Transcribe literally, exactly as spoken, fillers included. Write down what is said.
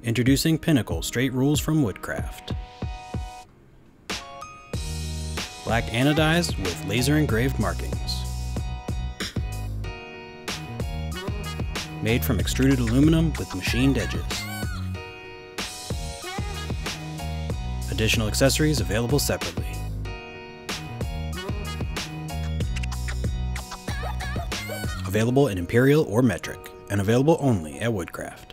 Introducing Pinnacle Straight Rules from Woodcraft. Black anodized with laser engraved markings. Made from extruded aluminum with machined edges. Additional accessories available separately. Available in imperial or metric, and available only at Woodcraft.